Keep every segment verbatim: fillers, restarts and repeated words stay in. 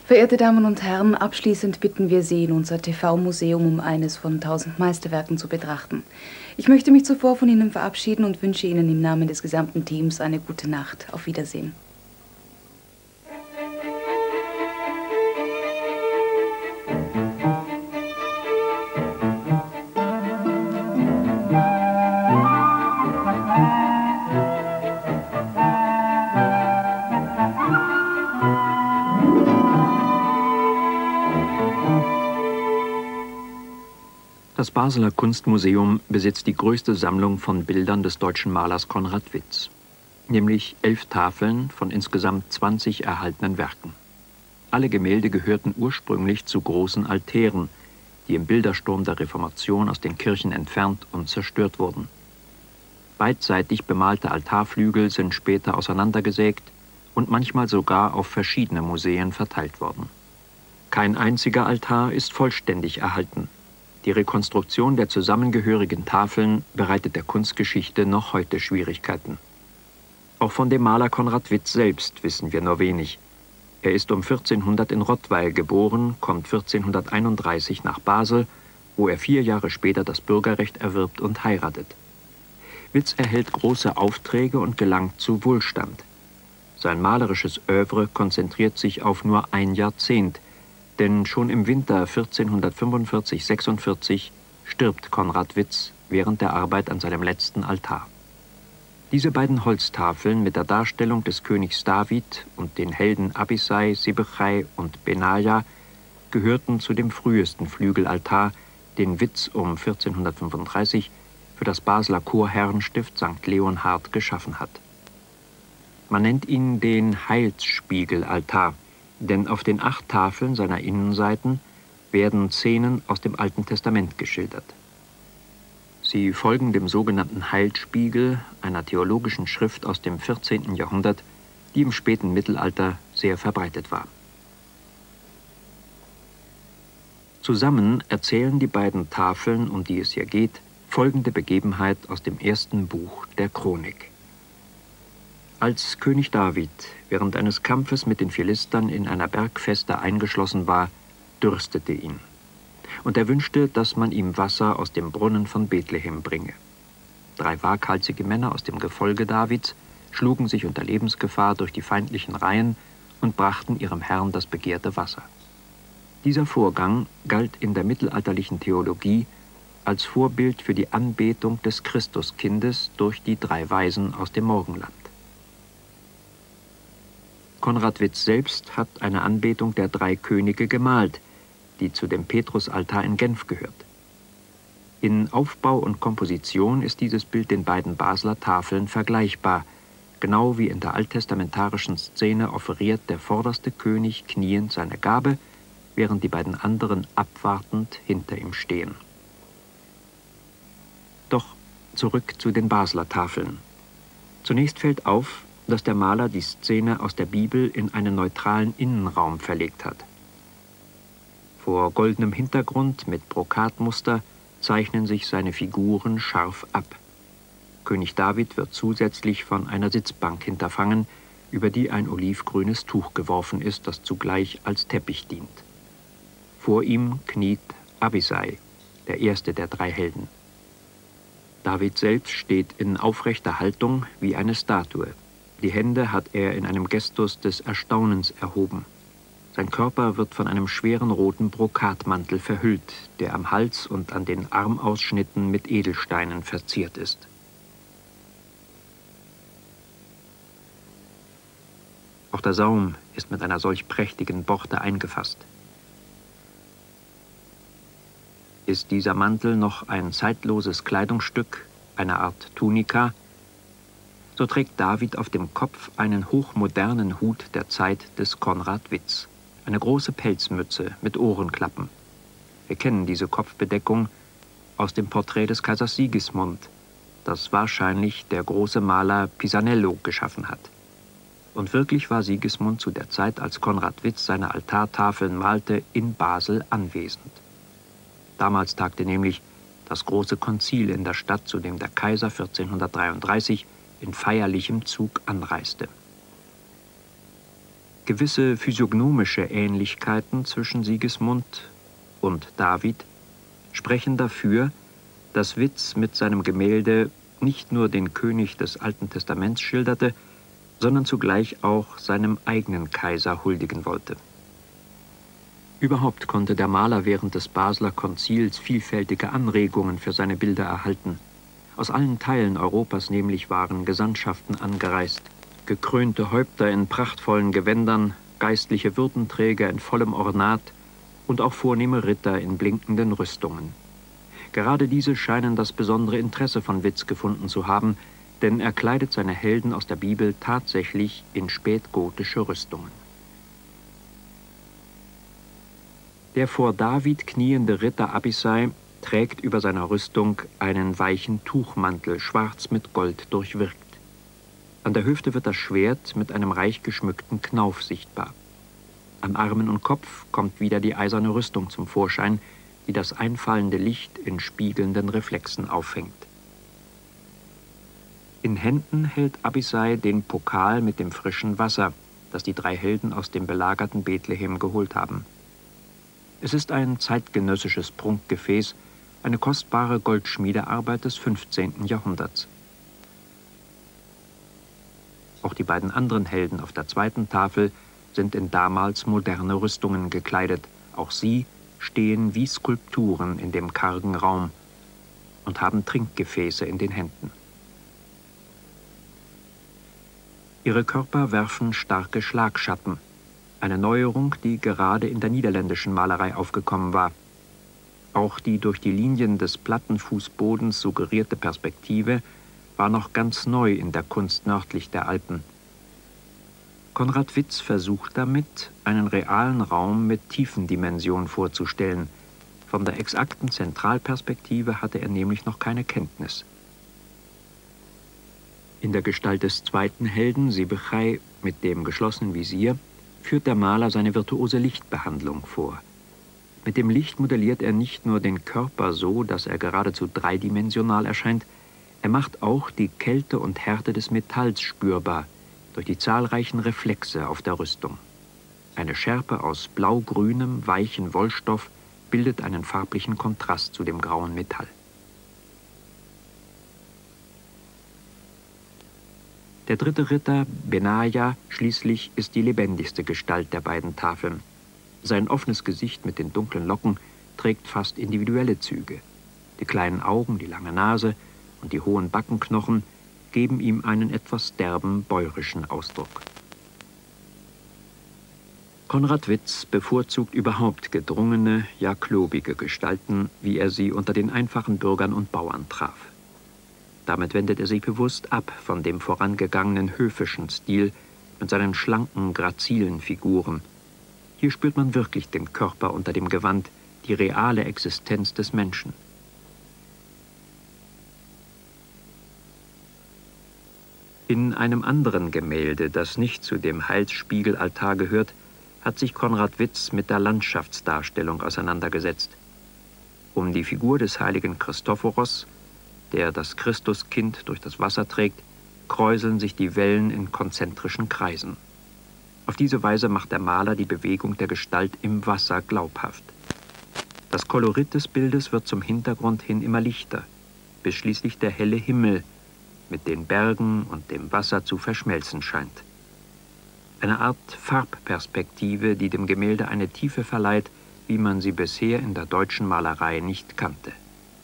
Verehrte Damen und Herren, abschließend bitten wir Sie, in unser T V-Museum um eines von tausend Meisterwerken zu betrachten. Ich möchte mich zuvor von Ihnen verabschieden und wünsche Ihnen im Namen des gesamten Teams eine gute Nacht. Auf Wiedersehen. Das Basler Kunstmuseum besitzt die größte Sammlung von Bildern des deutschen Malers Konrad Witz, nämlich elf Tafeln von insgesamt zwanzig erhaltenen Werken. Alle Gemälde gehörten ursprünglich zu großen Altären, die im Bildersturm der Reformation aus den Kirchen entfernt und zerstört wurden. Beidseitig bemalte Altarflügel sind später auseinandergesägt und manchmal sogar auf verschiedene Museen verteilt worden. Kein einziger Altar ist vollständig erhalten. Die Rekonstruktion der zusammengehörigen Tafeln bereitet der Kunstgeschichte noch heute Schwierigkeiten. Auch von dem Maler Konrad Witz selbst wissen wir nur wenig. Er ist um vierzehnhundert in Rottweil geboren, kommt vierzehnhunderteinunddreißig nach Basel, wo er vier Jahre später das Bürgerrecht erwirbt und heiratet. Witz erhält große Aufträge und gelangt zu Wohlstand. Sein malerisches Œuvre konzentriert sich auf nur ein Jahrzehnt, denn schon im Winter vierzehnhundertfünfundvierzig sechsundvierzig stirbt Konrad Witz während der Arbeit an seinem letzten Altar. Diese beiden Holztafeln mit der Darstellung des Königs David und den Helden Abisai, Sibbechai und Benaja gehörten zu dem frühesten Flügelaltar, den Witz um vierzehnhundertfünfunddreißig für das Basler Chorherrenstift Sankt Leonhard geschaffen hat. Man nennt ihn den Heilsspiegelaltar, denn auf den acht Tafeln seiner Innenseiten werden Szenen aus dem Alten Testament geschildert. Sie folgen dem sogenannten Heilsspiegel, einer theologischen Schrift aus dem vierzehnten Jahrhundert, die im späten Mittelalter sehr verbreitet war. Zusammen erzählen die beiden Tafeln, um die es hier geht, folgende Begebenheit aus dem ersten Buch der Chronik. Als König David während eines Kampfes mit den Philistern in einer Bergfeste eingeschlossen war, dürstete ihn. Und er wünschte, dass man ihm Wasser aus dem Brunnen von Bethlehem bringe. Drei waghalsige Männer aus dem Gefolge Davids schlugen sich unter Lebensgefahr durch die feindlichen Reihen und brachten ihrem Herrn das begehrte Wasser. Dieser Vorgang galt in der mittelalterlichen Theologie als Vorbild für die Anbetung des Christuskindes durch die drei Weisen aus dem Morgenland. Konrad Witz selbst hat eine Anbetung der drei Könige gemalt, die zu dem Petrusaltar in Genf gehört. In Aufbau und Komposition ist dieses Bild den beiden Basler Tafeln vergleichbar. Genau wie in der alttestamentarischen Szene offeriert der vorderste König kniend seine Gabe, während die beiden anderen abwartend hinter ihm stehen. Doch zurück zu den Basler Tafeln. Zunächst fällt auf, dass der Maler die Szene aus der Bibel in einen neutralen Innenraum verlegt hat. Vor goldenem Hintergrund mit Brokatmuster zeichnen sich seine Figuren scharf ab. König David wird zusätzlich von einer Sitzbank hinterfangen, über die ein olivgrünes Tuch geworfen ist, das zugleich als Teppich dient. Vor ihm kniet Abisai, der erste der drei Helden. David selbst steht in aufrechter Haltung wie eine Statue. Die Hände hat er in einem Gestus des Erstaunens erhoben. Sein Körper wird von einem schweren roten Brokatmantel verhüllt, der am Hals und an den Armausschnitten mit Edelsteinen verziert ist. Auch der Saum ist mit einer solch prächtigen Borte eingefasst. Ist dieser Mantel noch ein zeitloses Kleidungsstück, eine Art Tunika, so trägt David auf dem Kopf einen hochmodernen Hut der Zeit des Konrad Witz, eine große Pelzmütze mit Ohrenklappen. Wir kennen diese Kopfbedeckung aus dem Porträt des Kaisers Sigismund, das wahrscheinlich der große Maler Pisanello geschaffen hat. Und wirklich war Sigismund zu der Zeit, als Konrad Witz seine Altartafeln malte, in Basel anwesend. Damals tagte nämlich das große Konzil in der Stadt, zu dem der Kaiser vierzehnhundertdreiunddreißig in feierlichem Zug anreiste. Gewisse physiognomische Ähnlichkeiten zwischen Sigismund und David sprechen dafür, dass Witz mit seinem Gemälde nicht nur den König des Alten Testaments schilderte, sondern zugleich auch seinem eigenen Kaiser huldigen wollte. Überhaupt konnte der Maler während des Basler Konzils vielfältige Anregungen für seine Bilder erhalten. Aus allen Teilen Europas nämlich waren Gesandtschaften angereist, gekrönte Häupter in prachtvollen Gewändern, geistliche Würdenträger in vollem Ornat und auch vornehme Ritter in blinkenden Rüstungen. Gerade diese scheinen das besondere Interesse von Witz gefunden zu haben, denn er kleidet seine Helden aus der Bibel tatsächlich in spätgotische Rüstungen. Der vor David kniende Ritter Abisai trägt über seiner Rüstung einen weichen Tuchmantel, schwarz mit Gold durchwirkt. An der Hüfte wird das Schwert mit einem reich geschmückten Knauf sichtbar. An Armen und Kopf kommt wieder die eiserne Rüstung zum Vorschein, die das einfallende Licht in spiegelnden Reflexen auffängt. In Händen hält Abisai den Pokal mit dem frischen Wasser, das die drei Helden aus dem belagerten Bethlehem geholt haben. Es ist ein zeitgenössisches Prunkgefäß, eine kostbare Goldschmiedearbeit des fünfzehnten Jahrhunderts. Auch die beiden anderen Helden auf der zweiten Tafel sind in damals moderne Rüstungen gekleidet. Auch sie stehen wie Skulpturen in dem kargen Raum und haben Trinkgefäße in den Händen. Ihre Körper werfen starke Schlagschatten, eine Neuerung, die gerade in der niederländischen Malerei aufgekommen war. Auch die durch die Linien des Plattenfußbodens suggerierte Perspektive war noch ganz neu in der Kunst nördlich der Alpen. Konrad Witz versucht damit, einen realen Raum mit Tiefendimension vorzustellen. Von der exakten Zentralperspektive hatte er nämlich noch keine Kenntnis. In der Gestalt des zweiten Helden, Sibbechei, mit dem geschlossenen Visier, führt der Maler seine virtuose Lichtbehandlung vor. Mit dem Licht modelliert er nicht nur den Körper so, dass er geradezu dreidimensional erscheint, er macht auch die Kälte und Härte des Metalls spürbar, durch die zahlreichen Reflexe auf der Rüstung. Eine Schärpe aus blau-grünem, weichen Wollstoff bildet einen farblichen Kontrast zu dem grauen Metall. Der dritte Ritter, Benaja, schließlich ist die lebendigste Gestalt der beiden Tafeln. Sein offenes Gesicht mit den dunklen Locken trägt fast individuelle Züge. Die kleinen Augen, die lange Nase und die hohen Backenknochen geben ihm einen etwas derben, bäuerischen Ausdruck. Konrad Witz bevorzugt überhaupt gedrungene, ja klobige Gestalten, wie er sie unter den einfachen Bürgern und Bauern traf. Damit wendet er sich bewusst ab von dem vorangegangenen höfischen Stil mit seinen schlanken, grazilen Figuren. Hier spürt man wirklich den Körper unter dem Gewand, die reale Existenz des Menschen. In einem anderen Gemälde, das nicht zu dem Heilsspiegelaltar gehört, hat sich Konrad Witz mit der Landschaftsdarstellung auseinandergesetzt. Um die Figur des heiligen Christophoros, der das Christuskind durch das Wasser trägt, kräuseln sich die Wellen in konzentrischen Kreisen. Auf diese Weise macht der Maler die Bewegung der Gestalt im Wasser glaubhaft. Das Kolorit des Bildes wird zum Hintergrund hin immer lichter, bis schließlich der helle Himmel mit den Bergen und dem Wasser zu verschmelzen scheint. Eine Art Farbperspektive, die dem Gemälde eine Tiefe verleiht, wie man sie bisher in der deutschen Malerei nicht kannte.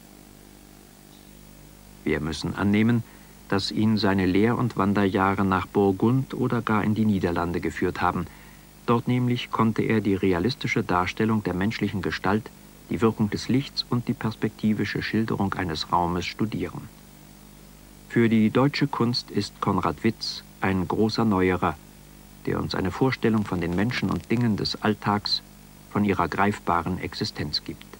Wir müssen annehmen, dass ihn seine Lehr- und Wanderjahre nach Burgund oder gar in die Niederlande geführt haben. Dort nämlich konnte er die realistische Darstellung der menschlichen Gestalt, die Wirkung des Lichts und die perspektivische Schilderung eines Raumes studieren. Für die deutsche Kunst ist Konrad Witz ein großer Neuerer, der uns eine Vorstellung von den Menschen und Dingen des Alltags, von ihrer greifbaren Existenz gibt.